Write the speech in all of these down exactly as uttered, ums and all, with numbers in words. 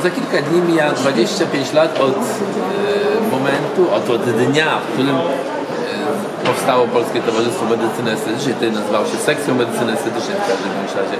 za kilka dni mija dwadzieścia pięć lat od e, momentu, od, od dnia, w którym e, powstało Polskie Towarzystwo Medycyny Estetycznej. Wtedy nazywało się Sekcją Medycyny Estetycznej w każdym razie.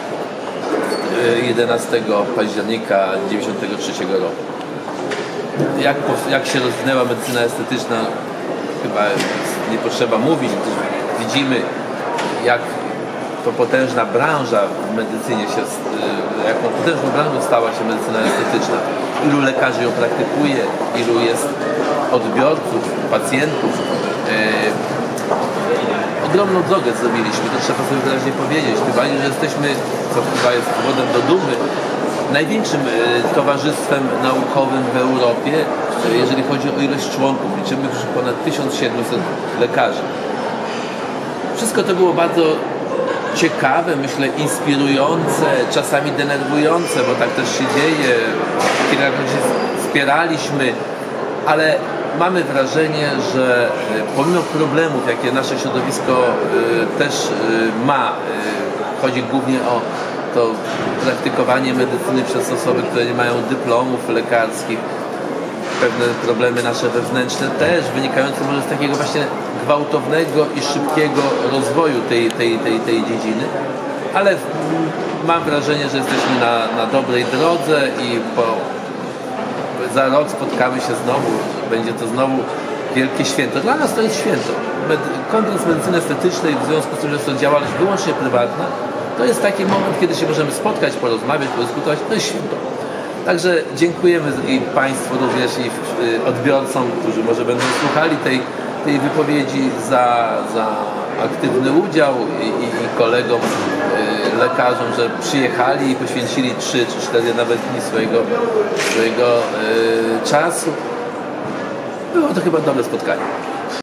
jedenastego października dziewięćdziesiątego trzeciego roku. Jak, jak się rozwinęła medycyna estetyczna, chyba nie potrzeba mówić. Widzimy, jak to potężna branża w medycynie się, jaką potężną branżą stała się medycyna estetyczna. Ilu lekarzy ją praktykuje, ilu jest odbiorców, pacjentów. E, ogromną drogę zrobiliśmy, to trzeba sobie wyraźnie powiedzieć. Chyba, że jesteśmy, co chyba jest powodem do dumy, największym e, towarzystwem naukowym w Europie, e, jeżeli chodzi o ilość członków. Liczymy już ponad tysiąc siedemset lekarzy. Wszystko to było bardzo ciekawe, myślę, inspirujące, czasami denerwujące, bo tak też się dzieje. Kilkakrotnie się spieraliśmy, ale mamy wrażenie, że pomimo problemów, jakie nasze środowisko też ma, chodzi głównie o to praktykowanie medycyny przez osoby, które nie mają dyplomów lekarskich, pewne problemy nasze wewnętrzne też wynikające może z takiego właśnie gwałtownego i szybkiego rozwoju tej, tej, tej, tej dziedziny, ale mam wrażenie, że jesteśmy na, na dobrej drodze i po, za rok spotkamy się znowu, będzie to znowu wielkie święto. Dla nas to jest święto. Kongres Medycyny Estetycznej, w związku z tym, że jest to działalność wyłącznie prywatna, to jest taki moment, kiedy się możemy spotkać, porozmawiać, podyskutować, to jest święto. Także dziękujemy i Państwu również, i odbiorcom, którzy może będą słuchali tej, tej wypowiedzi za, za aktywny udział i, i, i kolegom, y, lekarzom, że przyjechali i poświęcili trzy czy cztery nawet dni swojego, swojego y, czasu. Było to chyba dobre spotkanie.